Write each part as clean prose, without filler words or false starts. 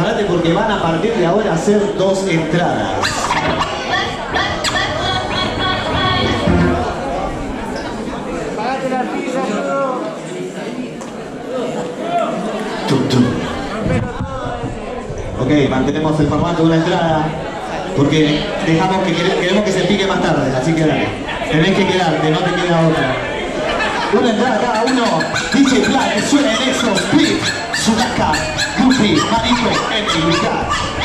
prepárate porque van a partir de ahora a ser 2 entradas. Ok, mantenemos el formato de una entrada porque queremos que se pique más tarde, así que dale. Tenés que quedarte, no te queda otra. Una entrada cada uno. DJ Black, que suena en eso. Split, Sudaka, Goofy, Marito, Emi, Luisat.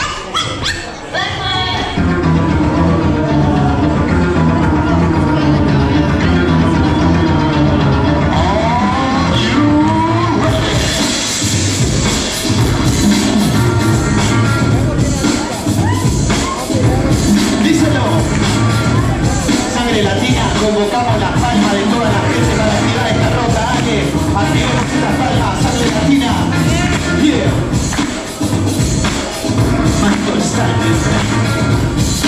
Convocamos las palmas de toda la gente para activar esta ronda. Ale, activemos estas palmas, sangre latina. Yeah. Michael Stanley.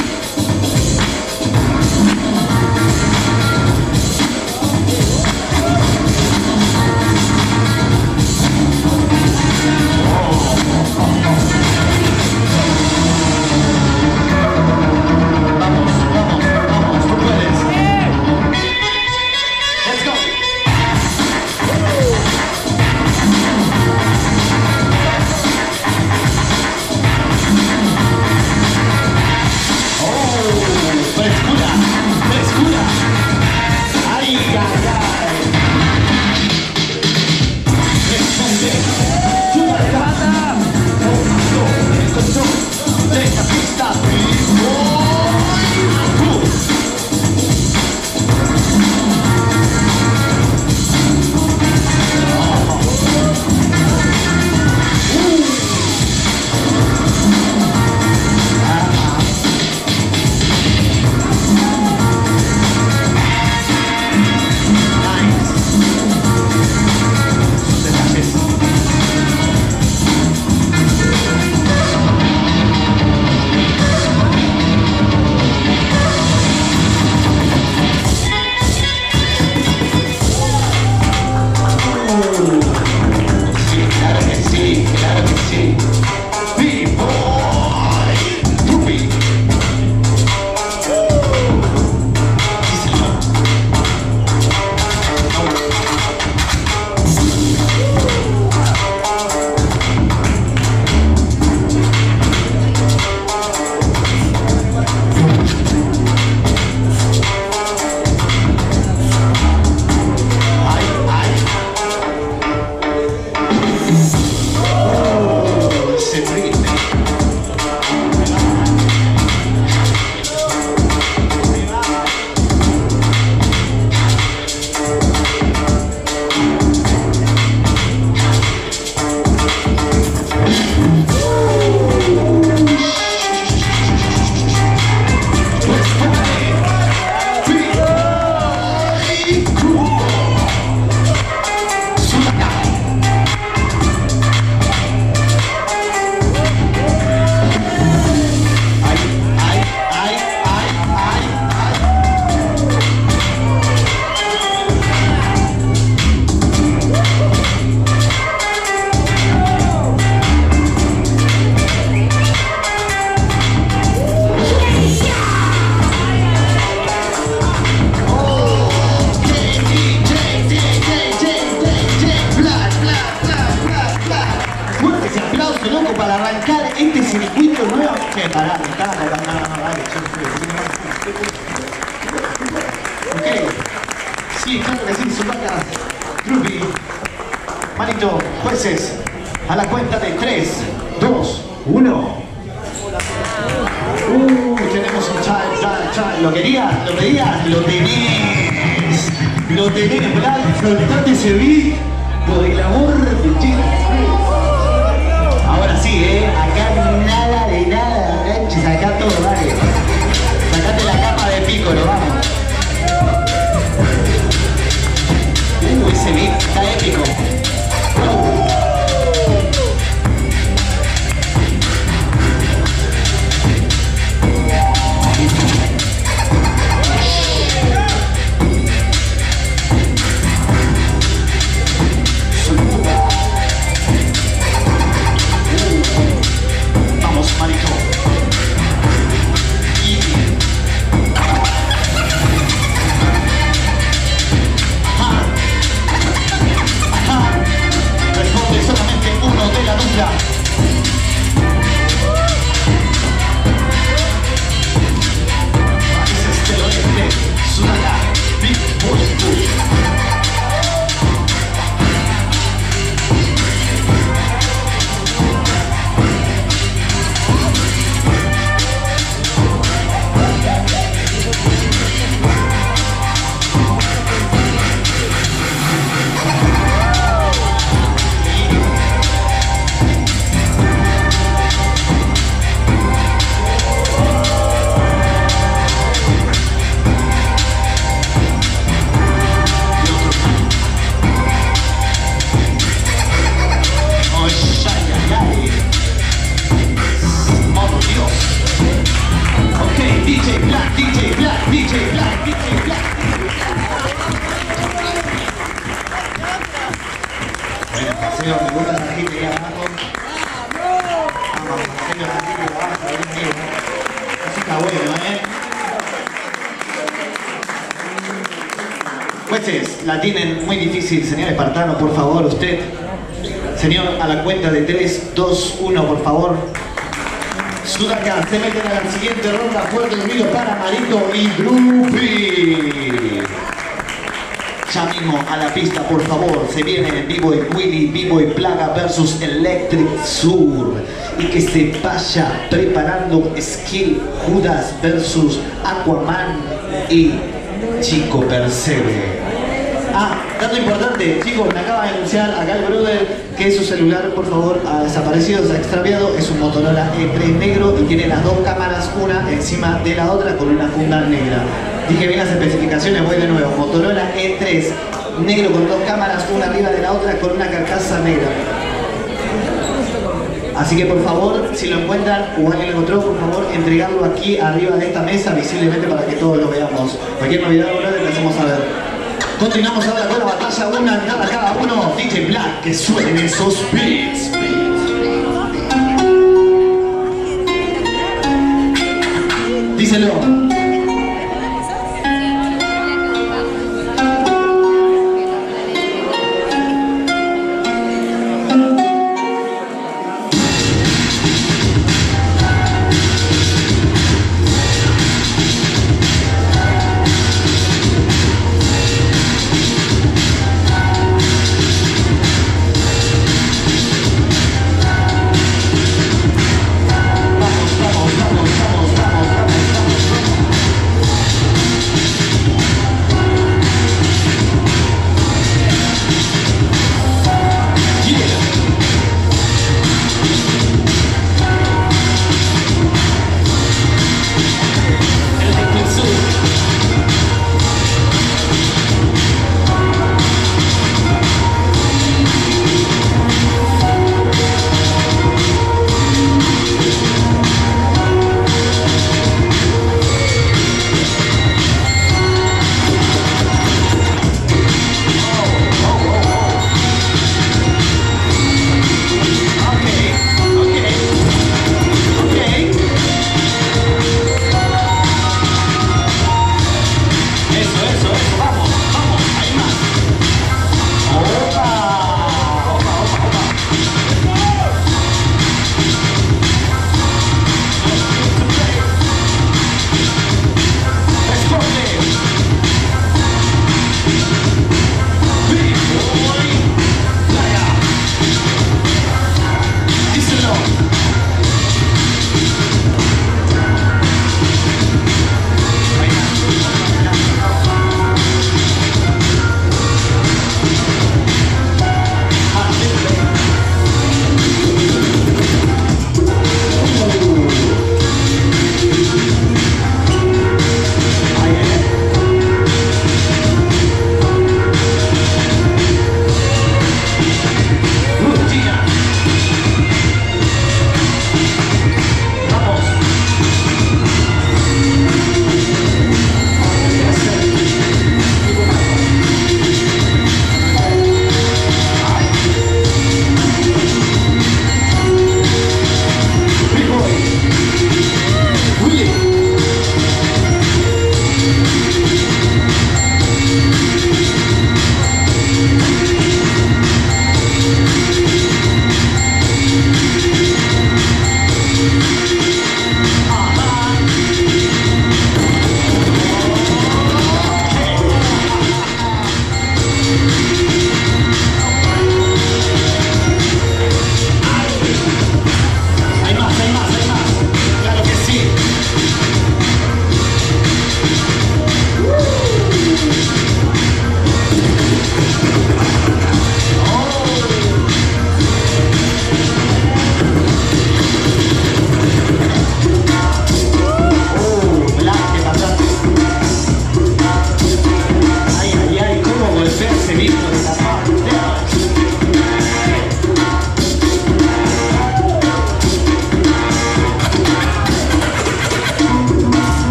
Sí, claro que sí, Sudaka, Groovy, Manito, jueces, a la cuenta de 3, 2, 1. Tenemos un time. ¿Lo querías? ¿Lo pedías? ¡Lo tenés! ¡Lo tenés, Vlad! Soltate ese beat por el amor de Chile. Ahora sí, acá nada de nada, ganches, acá todo, dale. Sacate la capa de Piccolo, vamos. Ese beat está épico. DJ Black, DJ Black, DJ Black, DJ Black. Bueno, Marcelo, me gusta la gente ahí abajo. Vamos, Marcelo, la gente de abajo, bien, bien. Así está bueno, Jueces, la tienen muy difícil, señor espartano, por favor, usted. Señor, a la cuenta de 3, 2, 1, por favor. Sudaca se meten a la siguiente ronda. Fuerte el ruido para Marito y Grupi. Ya mismo a la pista, por favor. Se viene B-Boy Willy, B-Boy Plaga versus Electric Sur. Y que se vaya preparando Skill Judas versus Aquaman y Chico Percebe. Dato importante, chicos, me acaba de anunciar acá el brother que su celular, por favor, ha desaparecido, se ha extraviado. Es un Motorola E3 negro y tiene las dos cámaras, una encima de la otra con una funda negra. Dije bien las especificaciones, voy de nuevo. Motorola E3 negro con dos cámaras, una arriba de la otra con una carcasa negra. Así que por favor, si lo encuentran o alguien lo encontró, por favor, entregarlo aquí arriba de esta mesa visiblemente para que todos lo veamos. Cualquier novedad, brother, le hacemos saber. Continuamos ahora con la batalla, una nada cada uno. DJ Black, que suenen esos beats. Díselo.